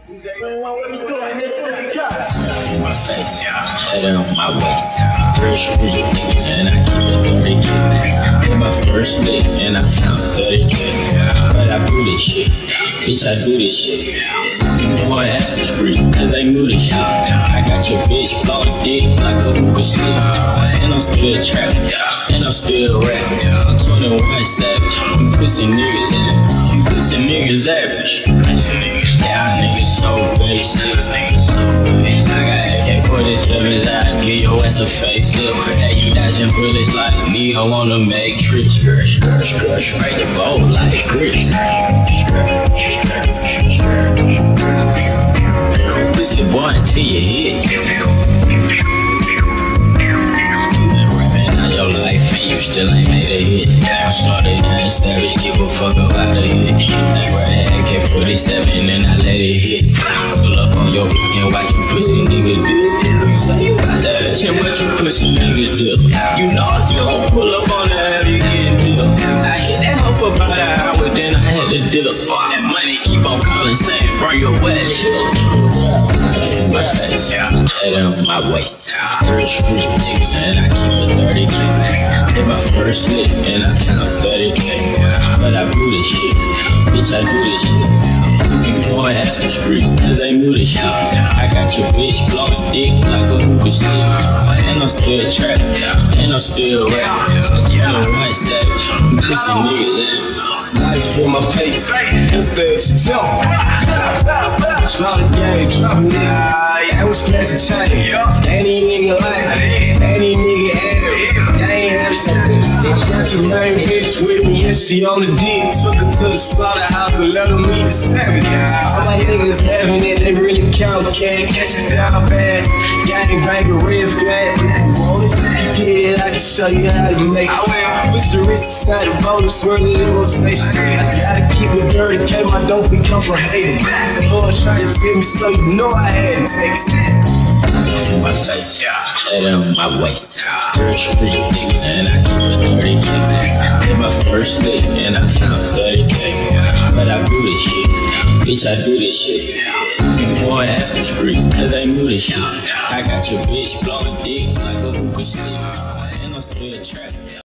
My face, head on my waist. Fresh street nigga, and I keep it 30K. Hit my first lick, and I found 30K. But I do this shit, bitch, I do this shit. You know I asked the streets, cause they knew this shit. I got your bitch blowing dick like a hookah stick. And I'm still trapping, and I'm still rapping. I'm 21 savage, I'm pussy niggas in. I'm pussy niggas average. Yeah, niggas so basic. I got AK-47s, I'd give your ass a facelift. Hey, you dodging bullets like me, I wanna make tricks. Scratch the bowl like grits. Pussy boy until you hit. You been rapping all your life and you still ain't made a hit. I started as savage, give a fuck about a hit. I grab AK-47 and I let it hit. Pull up on your block and watch you pussy niggas do. You say you got that action, but you pussy niggas do. You know if you don't pull up on that, you getting dip. I hit that hoe for about an hour, then I had to dip. That money keep on calling, saying bring your wet shit. My face, head on my waist. Fresh street nigga, and I keep it 30K. Hit my first lick, and I found 30K. But I do this shit, bitch, I do this shit. You know I asked the streets, cause they knew this shit. I got your bitch blowing dick like a hookah stick. And I'm still trapping, and I'm still rapping. I'm 21 savage, I'm pussy niggas in. Life in my face, instead to tell me. Try the game, drop a nigga. I was snatching chain. Any nigga like any nigga added. They ain't have something. They got your main bitch with me, and she on the dick. Took her to the slaughterhouse and let her meet the savage. All my niggas having it, they really count. Can't catch it down bad. Gang bang a red flag. Yeah, I can show you how to make it. Push the wrist inside the bowl and swirl it in rotation. I gotta keep it dirty, keep my dope become from hating. Lord tried to tell me, so you know I had to take it. My face, head on my waist. Fresh street nigga, and I keep it 30K. Hit my first lick, and I found 30K. But I do this shit, bitch, I do this shit. You know I asked the streets, cause they knew this shit. I got your bitch blowing dick like a hookah stick. And I'm still trapping.